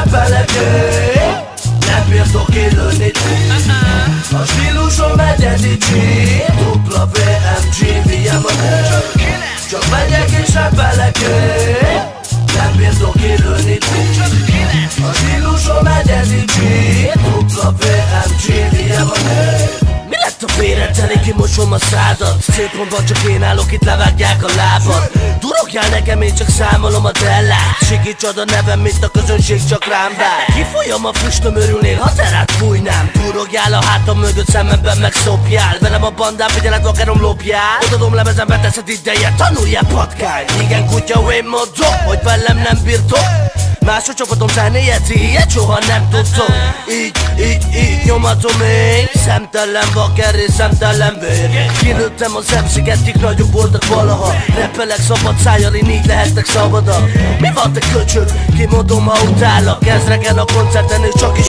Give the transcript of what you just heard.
seppelek, nem bírtok kilőni. A stílusom egyedicsi, dupla VMG, vigyem a nő. Csak megyek és seppelek, nem bírtok kilőni. A stílusom egyedicsi, dupla VMG, vigyem a nő. Mi lett a véredteli, kimosom a szádat? Célpontban csak én állok, itt levágják a lábad. Durogjál nekem, én csak számolom a dellát. Sikítsad a nevem, mint a közönség csak rám vár. Kifolyom a füstöm, örülnél, ha terát fújnám. Durogjál a hátam mögött, szememben megszopjál. Velem a bandám, figyeled, akarom lopjál. Odadom lemezem, beteszed ideje, tanuljál patkány. Igen kutya, én mondom, hogy velem nem bírtok. Más a csapatom zenéjét, ilyet soha nem tudtok. Így nyomatom én. Szemtelen baker és szemtelen vér. Kinőttem az MC-ket, kik nagyobb voltak valaha. Repelek szabad szájjal, én így lehettek szabadak. Mi van te köcsög? Kimondom, ha utállak. Ezreken a koncerten és csak is